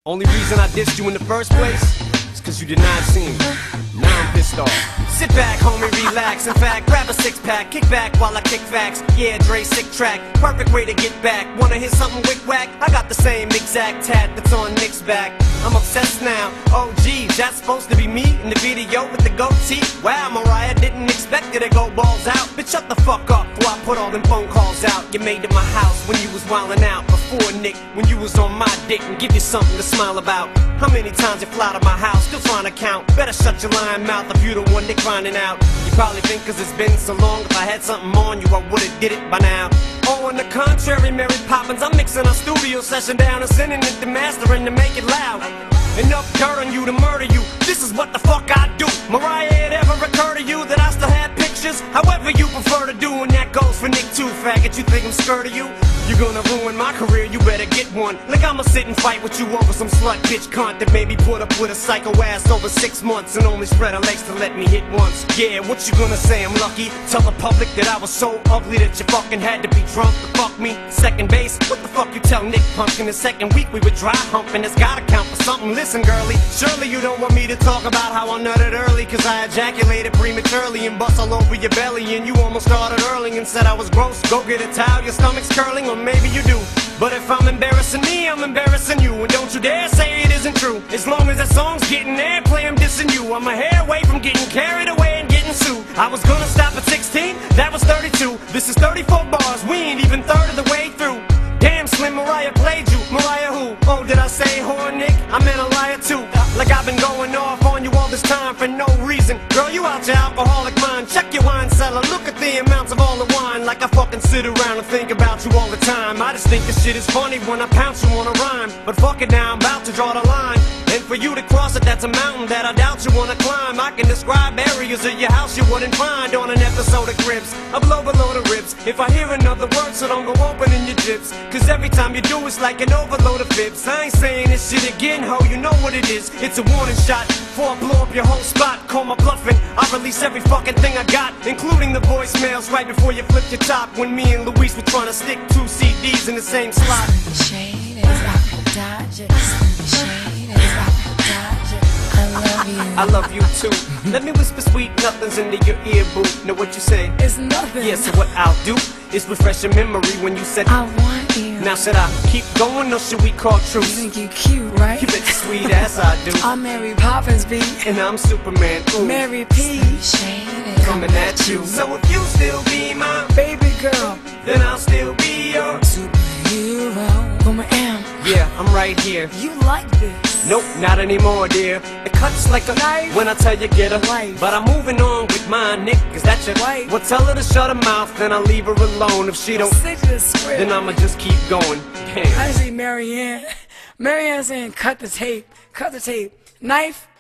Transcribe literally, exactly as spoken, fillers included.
Only reason I dissed you in the first place is cause you did not see me. Now I'm pissed off. Sit back, homie, relax. In fact, grab a six pack, kick back while I kick facts. Yeah, Dre, sick track, perfect way to get back. Wanna hear something wick whack? I got the same exact tat that's on Nick's back. I'm obsessed now. Oh geez, that's supposed to be me in the video with the goatee. Wow, Mariah, didn't expect it to go balls out. Bitch, shut the fuck up before I put all them phone calls out. You made it my house when you was wildin' out. Before Nick, when you was on my dick and give you something to smile about. How many times you fly to my house, still trying to count. Better shut your lying mouth if you the one they finding out. You probably think cause it's been so long, if I had something on you I would've did it by now. Oh, on the contrary, Mary Poppins, I'm mixing our studio session down and sending it to mastering to make it loud. Enough dirt on you to murder you, this is what the fuck I do. Mariah, it ever occur to you that I still have pictures? However you prefer to do, and that goes for Nick too, faggot. You think I'm scared of you? You're gonna ruin my career, you better get one. Like I'ma sit and fight with you over some slut bitch cunt that made me put up with a psycho ass over six months and only spread her legs to let me hit once. Yeah, what you gonna say, I'm lucky? Tell the public that I was so ugly that you fucking had to be drunk to fuck me. Second base, what the fuck you tell Nick Punk? In the second week we were dry humping, it's gotta count for something. Listen girlie, surely you don't want me to talk about how I nutted early, cause I ejaculated prematurely and bust all over your belly, and you almost started early and said I was gross. Go get a towel, your stomach's curling, or maybe you do. But if I'm embarrassing me, I'm embarrassing you, and don't you dare say it isn't true. As long as that song's getting airplay, I'm dissing you. I'm a hair away from getting carried away and getting sued. I was gonna stop at sixteen, that was thirty-two. This is thirty-four bars, we ain't even third of the way through. Damn, Slim, Mariah played you. Mariah who? Oh, did I say whore, Nick? I meant a liar too. Like I've been going off on you all this time for no reason. Girl, you out your alcoholic mind. Check your wine cellar, look at the amounts of all the wine. Like I fucking sit around and think about you all the time. I just think this shit is funny when I pounce you on a rhyme. But fuck it now, I'm about to draw the line. And for you to cross it, that's a mountain that I doubt you wanna climb. I can describe areas of your house you wouldn't find on an episode of Cribs. I blow below the ribs if I hear another word, so don't go opening your jips. Cause every time you do, it's like an overload of fibs. I ain't saying this shit again, ho, you know what it is. It's a warning shot before I blow up your whole spot. Call my bluffing, I release every fucking thing I got, including the voicemails right before you flip your top. When me and Luis were trying to stick two C Ds in the same slot. Shade is out, dodge it. Shade is out, dodge it. I love you. I love you too. Let me whisper sweet nothings into your ear, boo. Know what you say? It's nothing. Yeah, so what I'll do is refresh your memory when you said I want you. Now should I keep going or should we call You truce? think you cute, right? You bet your sweet ass I do. I'm Mary Poppins, B. And I'm Superman, ooh. Mary P. Shade is Coming at you. So if you still be my baby girl, then I'll still be your superhero. Woman am. Yeah, I'm right here. You like this? Nope, not anymore, dear. It cuts like a Knife. when I tell you get a Life. But I'm moving on with mine, Nick, cause that's your Wife. Well, tell her to shut her mouth, then I'll leave her alone. If she don't, Stick to the script. then I'ma just keep going. Damn. I see Marianne. Marianne saying, cut the tape, cut the tape. Knife,